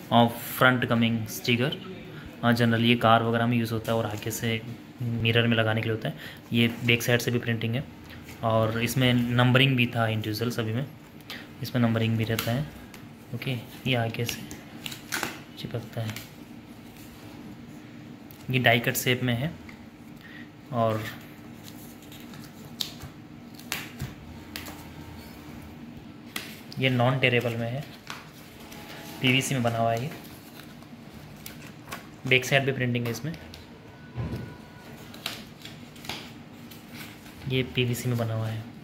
और front coming sticker, generally ये car वगैरह में यूज़ होता है और आगे से मिरर में लगाने के लिए होता है। ये बैक साइड से भी प्रिंटिंग है और इसमें नंबरिंग भी था इंडिविजुअल सभी में, इसमें नंबरिंग भी रहता है। ओके, ये आगे से चिपकता है। ये डाई कट शेप में है और ये नॉन टेरेबल में है, पीवीसी में बना हुआ है। ये बैक साइड भी प्रिंटिंग है इसमें, ये पीवीसी में बना हुआ है।